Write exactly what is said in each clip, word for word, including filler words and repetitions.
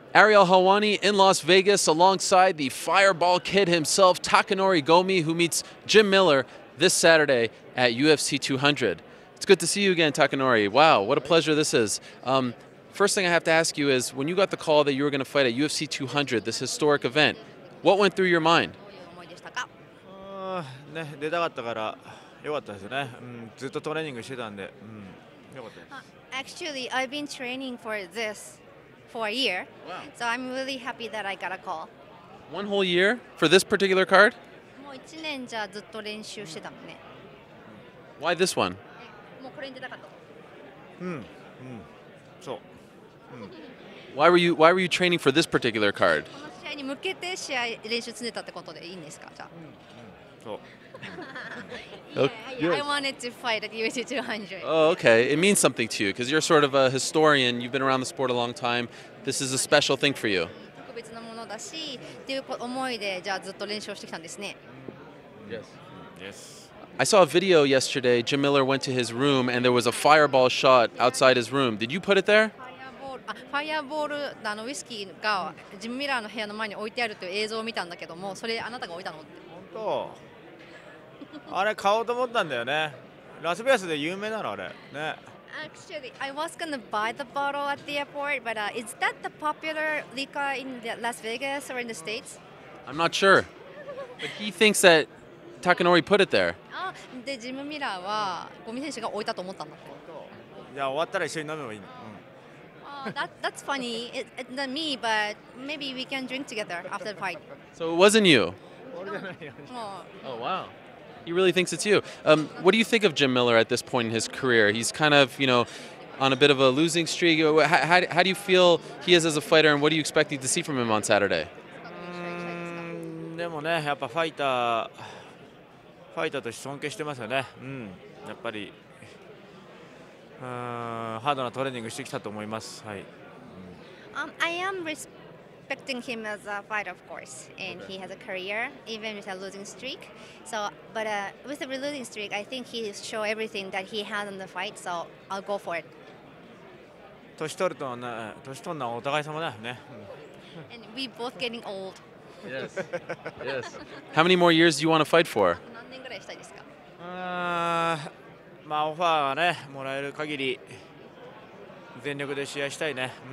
Ariel Helwani in Las Vegas alongside the Fireball Kid himself, Takanori Gomi, who meets Jim Miller this Saturday at U F C two hundred. It's good to see you again, Takanori. Wow, what a pleasure this is. Um, first thing I have to ask you is, when you got the call that you were going to fight at U F C two hundred, this historic event, what went through your mind? どういう思いでしたか？ あーね、出たかったから良かったですね、うん、ずっとトレーニングしてたんで、うん、良かったです。 Actually, I've been training for this for a year, Wow. so I'm really happy that I got a call. One whole year for this particular card? もういちねんじゃずっと練習してたのね。 Why this one? もうこれに出たかった。 うん、うん、そう、うん、 Why were you Why were you training for this particular card? この試合に向けて試合練習積んでたってことでいいんですか？じゃあ。 そう。 Oh, Yeah, I wanted to fight at U F C two hundred. oh, okay. It means something to you because you're sort of a historian. You've been around the sport a long time. This is a special thing for you. 特別なものだし、っていう思いでじゃあずっと練習をしてきたんですね。 Yes. Yes. I saw a video yesterday. Jim Miller went to his room and there was a fireball shot outside his room. Did you put it there? ファイアボール、あ、ファイアボールあのウイスキーがジム・ミラーの部屋の前に置いてあるという映像を見たんだけども、それあなたが置いたのって。 本当。あれ買おうと思ったんだよね。ラスベガスで有名なのあれ。ね。 Actually, I was gonna buy the bottle at the airport, but uh, is that the popular liquor in the Las Vegas or in the States? I'm not sure. But he thinks that Takanori put it there. あ、でジム・ミラーはゴミ選手が置いたと思ったんだって。 じゃあ終わったら一緒に飲めばいいの。 あ、that that's funny. It, it's not me, but maybe we can drink together after the fight. So it wasn't you. うん、俺じゃないよ。 も Oh, wow. He really thinks it's you. Um, what do you think of Jim Miller at this point in his career? He's kind of, you know, on a bit of a losing streak. How, how, how do you feel he is as a fighter, and what are you expecting to see from him on Saturday? うーん、でもね、やっぱファイター、ファイターとして尊敬してますよね。うん、やっぱり、うーん、ハードなトレーニングしてきたと思います。はい。 う、um, I am respecting him as a fighter, of course, and he has a career even with a losing streak. So, but uh, with the losing streak, I think he show everything that he has in the fight. So I'll go for it. 年取るとね、年取るのはお互い様だよね。 And we both getting old. Yes. Yes. How many more years do you want to fight for? 何年ぐらいしたいですか？ うーん、まあオファーがね、もらえる限り全力で試合したいね。うん。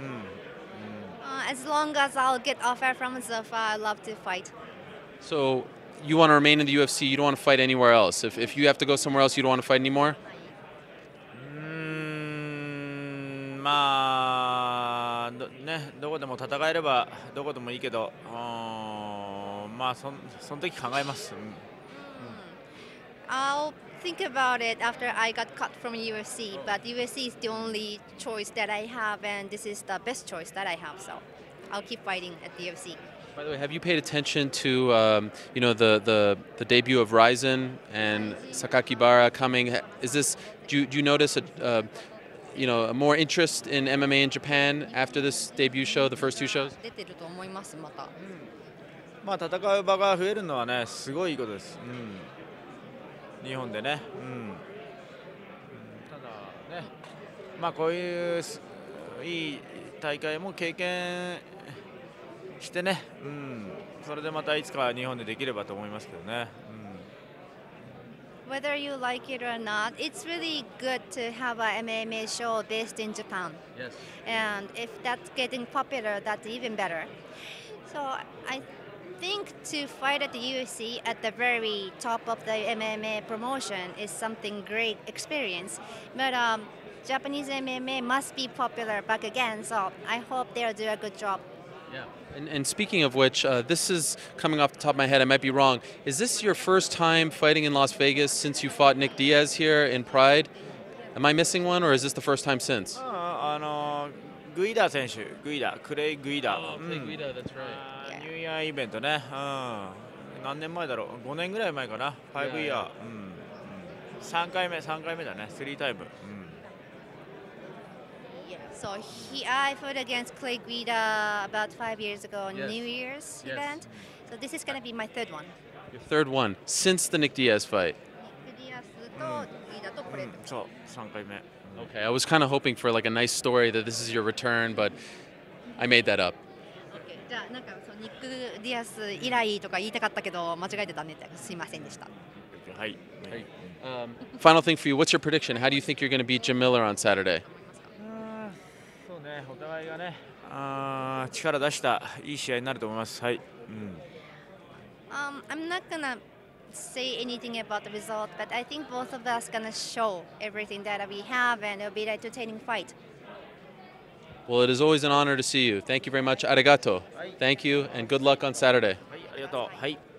Uh, as long as I'll get offer from Zuffa, I love to fight. So you want to remain in the U F C? You don't want to fight anywhere else? If, if you have to go somewhere else, you don't want to fight anymore? うーん、まあどね、どこでも戦えればどこでもいいけど、うーん、まあそんその時考えます。うん I'll think about it after I got cut from U F C, but U F C is the only choice that I have, and this is the best choice that I have. So I'll keep fighting at the U F C. By the way, have you paid attention to um, you know the, the, the debut of Ryzen and Sakakibara coming? Is this do you, do you notice a uh, you know more interest in M M A in Japan after this debut show, the first two shows? 出てると思いますまた。 まあ戦う場が増えるのはね、すごいいいことです。うん。日本でね。うん。うん、ただね、まあこういういい大会も経験してね、うん。それでまたいつか日本でできればと思いますけどね。 Whether you like it or not, it's really good to have a M M A show based in Japan. Yes. And if that's getting popular, that's even better. So I think to fight at the U F C at the very top of the M M A promotion is something great experience. But um, Japanese M M A must be popular back again, so I hope they'll do a good job. Yeah. And, and speaking of which, uh, this is coming off the top of my head. I might be wrong. Is this your first time fighting in Las Vegas since you fought Nick Diaz here in Pride? Am I missing one, or is this the first time since? ああのグイダ選手、グイダ、クレイ・グイダ。 Oh, Clay Guida, that's right. あーニューイヤーイベントね。うん。何年前だろう。ごねんぐらい前かな。ファイブイヤー。うん。さんかいめ、さんかいめだね。スリータイム。うん。 So he, I fought against Clay Guida about five years ago, Yes. New Year's Yes. event. So this is going to be my third one. Your third one since the Nick Diaz fight. ニック・ディアスとグイダとこれ。 うん、そう、さんかいめ。 Okay, I was kind of hoping for like a nice story that this is your return, but I made that up. じゃあなんかそうニック・ディアス以来とか言いたかったけど間違えてたねってすいませんでした。 はい、 はい Um, final thing for you, what's your prediction? How do you think you're going to beat Jim Miller on Saturday? あーそうね、お互いがね、あー力出したいい試合になると思います。はい。うん Um, I'm not gonna say anything about the result, but I think both of us gonna show everything that we have, and it'll be an entertaining fight. Well, it is always an honor to see you. Thank you very much. Arigato. Thank you, and good luck on Saturday. はい、ありがとう。はい。